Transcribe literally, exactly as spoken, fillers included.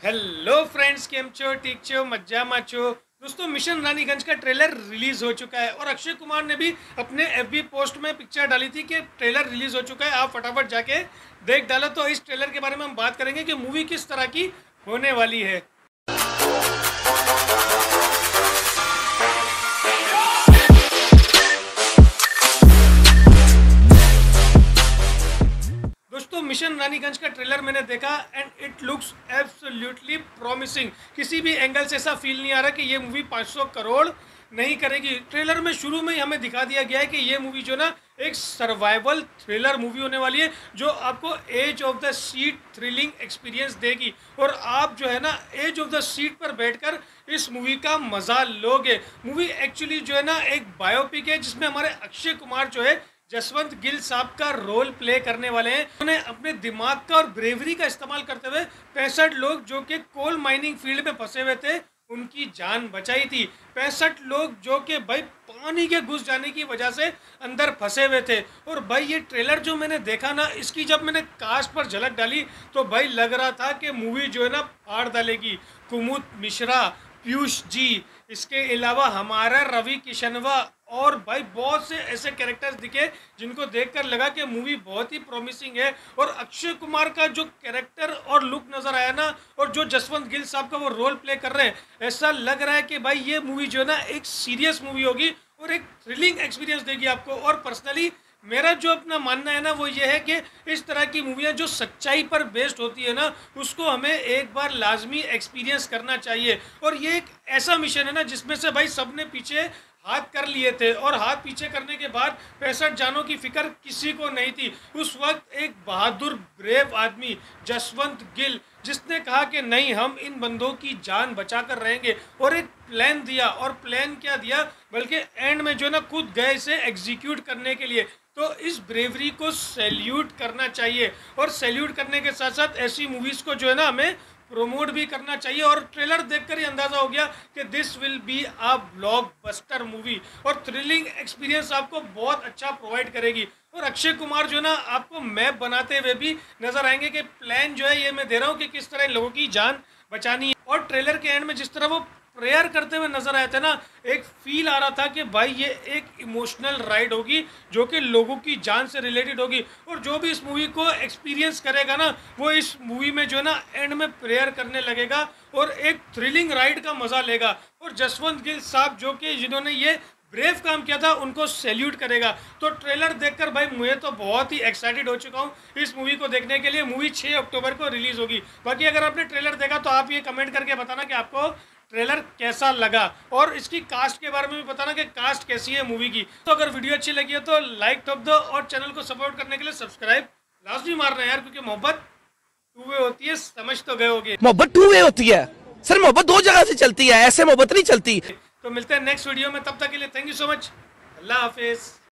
Hello friends, केम छो? ठीक छो? मजामा छो? दोस्तों, मिशन रानीगंज का ट्रेलर रिलीज हो चुका है और अक्षय कुमार ने भी अपने एफबी पोस्ट में पिक्चर डाली थी कि ट्रेलर रिलीज हो चुका है, आप फटाफट जाके देख डालो। तो इस ट्रेलर के बारे में हम बात करेंगे कि मूवी किस तरह की होने वाली है। दोस्तों, मिशन रानीगंज का ट्रेलर मैंने देखा and it looks absolutely promising. किसी भी एंगल से ऐसा फील नहीं आ रहा कि ये मूवी पाँच सौ करोड़ नहीं करेगी। ट्रेलर में शुरू में ही हमें दिखा दिया गया है कि ये मूवी जो ना एक सर्वाइवल थ्रिलर मूवी होने वाली है, जो आपको edge of the seat thrilling experience देगी और आप जो है ना एज ऑफ द सीट पर बैठकर इस मूवी का मजा लोगे। मूवी एक्चुअली जो है ना एक बायोपिक है, जिसमें हमारे अक्षय कुमार जो है जसवंत गिल साहब का रोल प्ले करने वाले हैं। उन्होंने अपने दिमाग का और ब्रेवरी का इस्तेमाल करते हुए पैंसठ लोग जो कि कोल माइनिंग फील्ड में फंसे हुए थे उनकी जान बचाई थी। पैंसठ लोग जो कि भाई पानी के घुस जाने की वजह से अंदर फंसे हुए थे। और भाई ये ट्रेलर जो मैंने देखा ना, इसकी जब मैंने कास्ट पर झलक डाली तो भाई लग रहा था कि मूवी जो है ना फाड़ डालेगी। कुमुद मिश्रा, पीयूष जी, इसके अलावा हमारा रवि किशनवा और भाई बहुत से ऐसे कैरेक्टर्स दिखे जिनको देखकर लगा कि मूवी बहुत ही प्रॉमिसिंग है। और अक्षय कुमार का जो कैरेक्टर और लुक नज़र आया ना, और जो जसवंत गिल साहब का वो रोल प्ले कर रहे हैं, ऐसा लग रहा है कि भाई ये मूवी जो है ना एक सीरियस मूवी होगी और एक थ्रिलिंग एक्सपीरियंस देगी आपको। और पर्सनली मेरा जो अपना मानना है ना वो ये है कि इस तरह की मूवियाँ जो सच्चाई पर बेस्ड होती है ना, उसको हमें एक बार लाजमी एक्सपीरियंस करना चाहिए। और ये एक ऐसा मिशन है ना जिसमें से भाई सबने पीछे हाथ कर लिए थे और हाथ पीछे करने के बाद पैंसठ जानों की फिक्र किसी को नहीं थी। उस वक्त एक बहादुर ब्रेव आदमी जसवंत गिल, जिसने कहा कि नहीं, हम इन बंदों की जान बचा कर रहेंगे, और एक प्लान दिया। और प्लान क्या दिया, बल्कि एंड में जो ना खुद गए इसे एग्जीक्यूट करने के लिए। तो इस ब्रेवरी को सैल्यूट करना चाहिए और सैल्यूट करने के साथ साथ ऐसी मूवीज़ को जो है ना हमें प्रोमोट भी करना चाहिए। और ट्रेलर देखकर ही अंदाज़ा हो गया कि this will be a blockbuster movie और थ्रिलिंग एक्सपीरियंस आपको बहुत अच्छा प्रोवाइड करेगी। और अक्षय कुमार जो ना आपको मैप बनाते हुए भी नजर आएंगे कि प्लान जो है ये मैं दे रहा हूँ कि किस तरह लोगों की जान बचानी है। और ट्रेलर के एंड में जिस तरह वो प्रेयर करते हुए नजर आए थे ना, एक फील आ रहा था कि भाई ये एक इमोशनल राइड होगी जो कि लोगों की जान से रिलेटेड होगी। और जो भी इस मूवी को एक्सपीरियंस करेगा ना, वो इस मूवी में जो है ना एंड में प्रेयर करने लगेगा और एक थ्रिलिंग राइड का मजा लेगा। और जसवंत गिल साहब जो कि जिन्होंने ये ब्रेव काम किया था उनको सैल्यूट करेगा। तो ट्रेलर देखकर भाई मुझे तो बहुत ही एक्साइटेड हो चुका हूँ इस मूवी को देखने के लिए। मूवी छः अक्टूबर को रिलीज होगी। बाकी अगर आपने ट्रेलर देखा तो आप ये कमेंट करके बताना कि आपको ट्रेलर कैसा लगा, और इसकी कास्ट के बारे में भी बताना कि कास्ट कैसी है मूवी की। तो अगर वीडियो अच्छी लगी है तो लाइक ठोक दो और चैनल को सपोर्ट करने के लिए सब्सक्राइब लाजमी मारना है यार, क्योंकि मोहब्बत टू वे होती है, समझ तो गए होगे। मोहब्बत टू वे होती है सर, मोहब्बत दो जगह से चलती है, ऐसे मोहब्बत नहीं चलती। तो मिलते हैं नेक्स्ट वीडियो में, तब तक के लिए थैंक यू सो मच, अल्लाह हाफिज।